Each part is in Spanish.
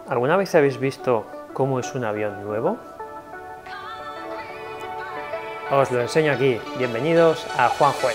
¿Alguna vez habéis visto cómo es un avión nuevo? Os lo enseño aquí. Bienvenidos a Juan Juez.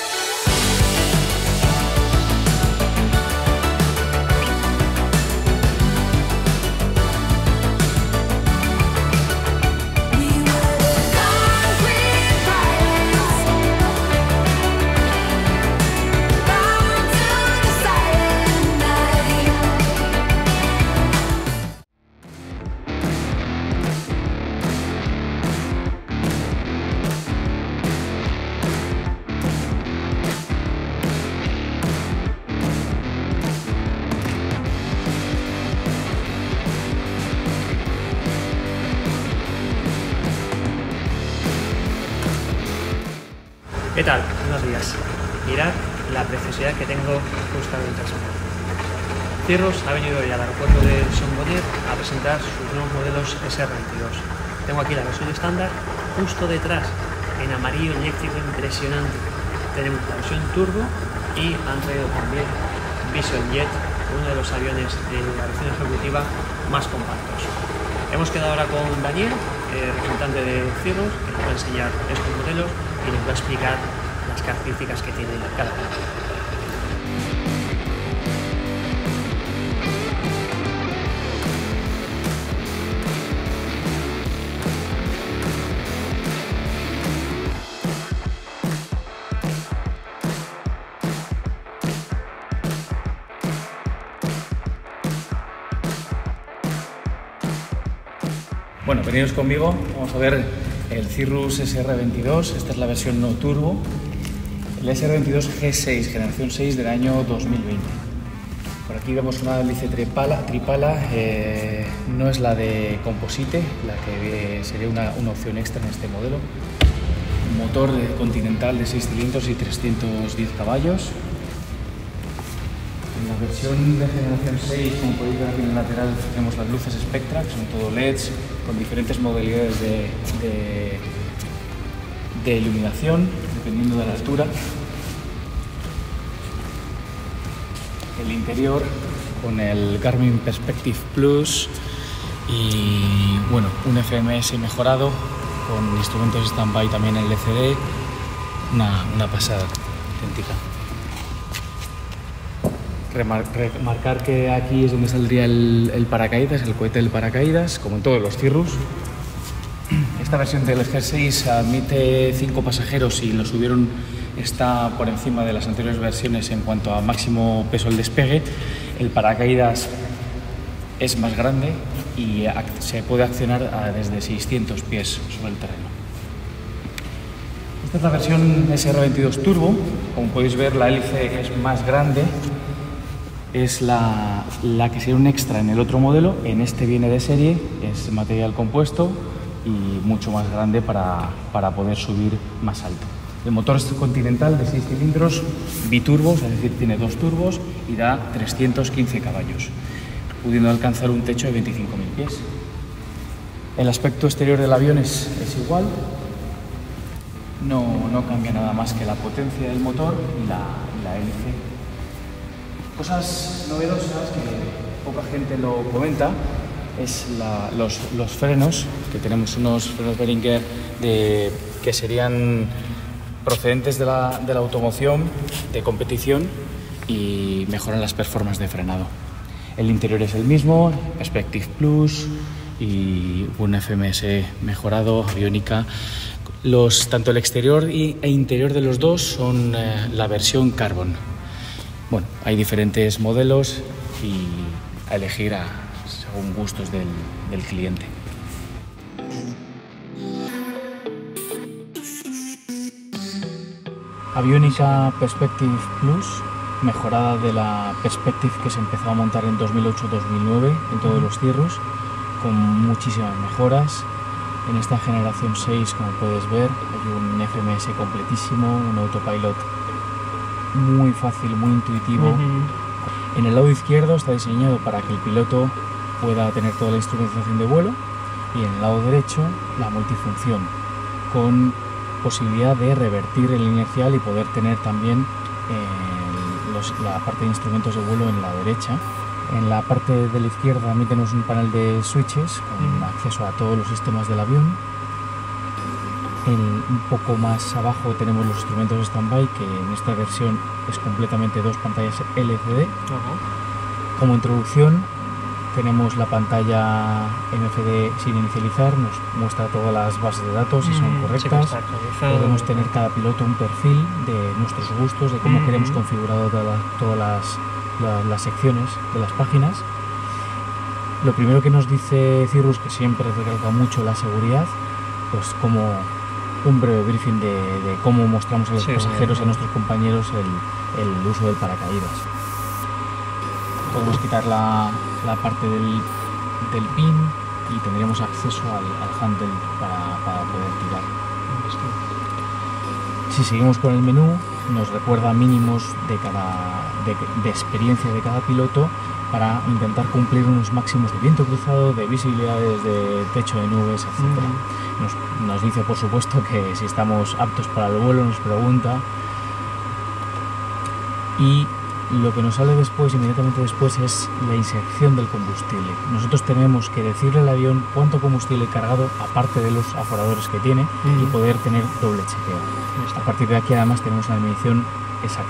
¿Qué tal? Buenos días. Mirad la preciosidad que tengo justamente aquí. Cirrus ha venido hoy al aeropuerto de Son-Bonnet a presentar sus nuevos modelos SR22. Tengo aquí la versión estándar, justo detrás, en amarillo eléctrico impresionante. Tenemos la versión turbo y han traído también Vision Jet, uno de los aviones de la versión ejecutiva más compactos. Hemos quedado ahora con Daniel, representante de Cirrus, que nos va a enseñar estos modelos y nos va a explicar las características que tiene cada uno. Bueno, venidos conmigo, vamos a ver el Cirrus SR22, esta es la versión no turbo, el SR22 G6, generación 6 del año 2020. Por aquí vemos una hélice tripala, no es la de composite, la que sería una opción extra en este modelo. Un motor Continental de 6 cilindros y 310 caballos. En la versión de generación 6, como podéis ver aquí en el lateral, tenemos las luces Spectra, que son todo LEDs, con diferentes modalidades de iluminación, dependiendo de la altura. El interior con el Garmin Perspective Plus y bueno, un FMS mejorado, con instrumentos stand-by también en LCD, una pasada auténtica. Remarcar que aquí es donde saldría el paracaídas, el cohete del paracaídas, como en todos los Cirrus. Esta versión del G6 admite 5 pasajeros y lo subieron, está por encima de las anteriores versiones en cuanto a máximo peso al despegue. El paracaídas es más grande y se puede accionar desde 600 pies sobre el terreno. Esta es la versión SR22 Turbo. Como podéis ver, la hélice es más grande. Es la que sería un extra en el otro modelo. En este viene de serie, es material compuesto y mucho más grande para poder subir más alto. El motor es Continental de 6 cilindros biturbos, es decir, tiene 2 turbos y da 315 caballos, pudiendo alcanzar un techo de 25.000 pies. El aspecto exterior del avión es igual, no cambia nada más que la potencia del motor y la hélice. Cosas novedosas que poca gente lo comenta es los frenos, que tenemos unos frenos Behringer que serían procedentes de la automoción de competición y mejoran las performances de frenado. El interior es el mismo, Perspective Plus y un FMS mejorado, aviónica. Tanto el exterior e interior de los dos son la versión Carbon. Bueno, hay diferentes modelos y a elegir según gustos del cliente. Aviónica Perspective Plus, mejorada de la Perspective que se empezó a montar en 2008-2009 en todos los Cirrus, con muchísimas mejoras. En esta generación 6, como puedes ver, hay un FMS completísimo, un autopilot muy fácil, muy intuitivo. En el lado izquierdo está diseñado para que el piloto pueda tener toda la instrumentación de vuelo, y en el lado derecho la multifunción, con posibilidad de revertir el inercial y poder tener también la parte de instrumentos de vuelo en la derecha, En la parte de la izquierda también tenemos un panel de switches con acceso a todos los sistemas del avión. Un poco más abajo tenemos los instrumentos de standby, que en esta versión es completamente 2 pantallas LCD. Como introducción tenemos la pantalla MFD sin inicializar, nos muestra todas las bases de datos si son correctas. Podemos tener cada piloto un perfil de nuestros gustos, de cómo queremos configurado todas las secciones de las páginas. Lo primero que nos dice Cirrus, que siempre recalca mucho la seguridad, pues como un breve briefing de cómo mostramos a los pasajeros y a nuestros compañeros el uso del paracaídas. Podemos quitar la parte del pin y tendríamos acceso al handle para poder tirar. Si seguimos con el menú, nos recuerda mínimos de experiencia de cada piloto para intentar cumplir unos máximos de viento cruzado, de visibilidades, de techo de nubes, etc. Nos dice, por supuesto, que si estamos aptos para el vuelo, nos pregunta. Y lo que nos sale después, inmediatamente después, es la inyección del combustible. Nosotros tenemos que decirle al avión cuánto combustible cargado, aparte de los aforadores que tiene, y poder tener doble chequeo. A partir de aquí, además, tenemos una medición exacta.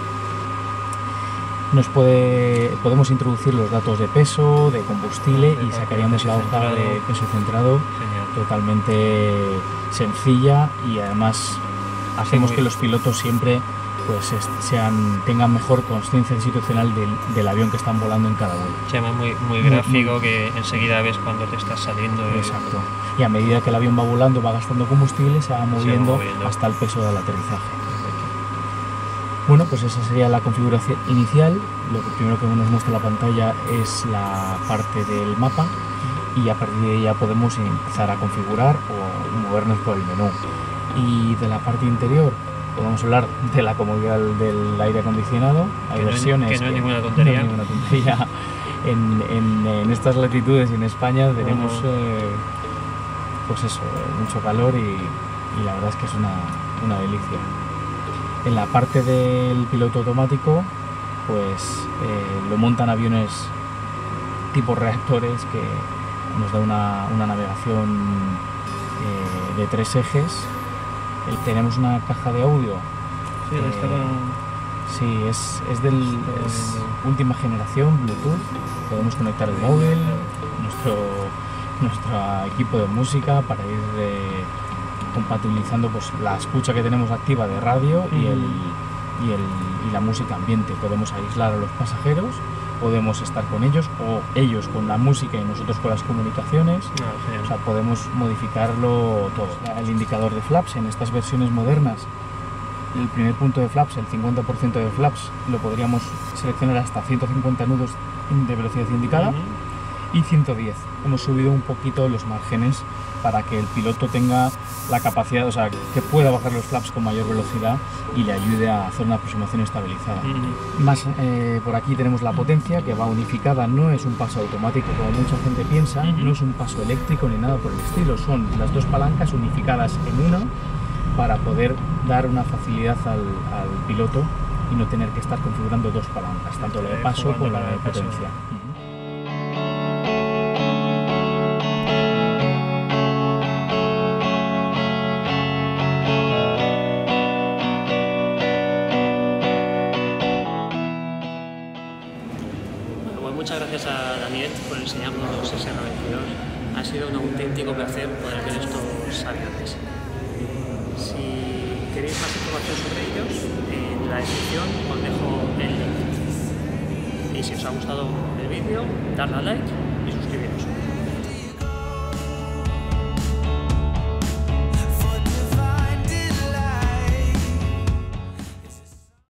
Podemos introducir los datos de peso, de combustible, y sacaríamos la hoja de peso centrado totalmente sencilla, y además hacemos que los pilotos siempre pues tengan mejor conciencia situacional del avión que están volando en cada vuelo. Se llama muy gráfico, que enseguida ves cuando te estás saliendo. Exacto. Y a medida que el avión va volando, va gastando combustible, se va moviendo hasta el peso del aterrizaje. Bueno, pues esa sería la configuración inicial. Lo primero que nos muestra la pantalla es la parte del mapa, y a partir de ahí ya podemos empezar a configurar o movernos por el menú. Y de la parte interior podemos hablar de la comodidad del aire acondicionado. Hay versiones que no es ninguna tontería. No es ninguna tontería. En estas latitudes y en España tenemos pues eso, mucho calor, y la verdad es que es una delicia. En la parte del piloto automático, pues lo montan aviones tipo reactores, que nos da una navegación de 3 ejes. Tenemos una caja de audio. Sí, es última generación, Bluetooth. Podemos conectar el móvil, nuestro equipo de música, para ir compatibilizando pues la escucha que tenemos activa de radio y la música ambiente. Podemos aislar a los pasajeros, podemos estar con ellos, o ellos con la música y nosotros con las comunicaciones. O sea, podemos modificarlo todo. El indicador de flaps en estas versiones modernas, el primer punto de flaps, el 50% de flaps, lo podríamos seleccionar hasta 150 nudos de velocidad indicada y 110. Hemos subido un poquito los márgenes para que el piloto tenga la capacidad, o sea, que pueda bajar los flaps con mayor velocidad y le ayude a hacer una aproximación estabilizada. Más por aquí tenemos la potencia, que va unificada, no es un paso automático como mucha gente piensa, no es un paso eléctrico ni nada por el estilo, son las dos palancas unificadas en una para poder dar una facilidad al piloto y no tener que estar configurando dos palancas, tanto la de paso como la de potencia. Muchas gracias a Daniel por enseñarnos los SR22. Ha sido un auténtico placer poder ver estos aviones. Si queréis más información sobre ellos, en la descripción os dejo el link. Y si os ha gustado el vídeo, darle a like